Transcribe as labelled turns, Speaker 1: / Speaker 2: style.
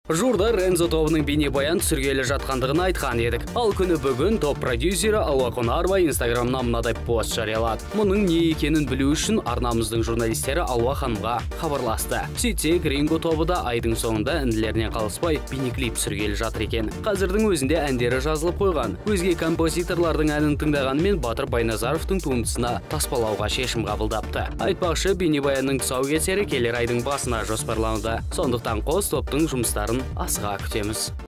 Speaker 1: Журда Рензо тобының бейнебаян түсіргелі жатқандығын айтқан едік. Ал күні бүгін топ продюсері Алуа Қонарова Инстаграмнан мынадай пост жариялады. Мұның не екенін білу үшін арнамыздың журналистері Алуа ханымға хабарласты. Сөйтсек, Ринго тобы да айдың соңында әнділерінен қалыспай бейнеклип түсіргелі жатыр екен. Қазірдің өзінде әндері жазылып қойған. Өзге композиторлардың әнін тыңдағанымен Батыр Байназаровтың туындысына таспалауға шешім қабылдапты. Айтпақшы, бейнебаянның тұсаукесері келер айдың басына жоспарлануда. Сондықтан қос топтың жұмыстарын асыға күтеміз.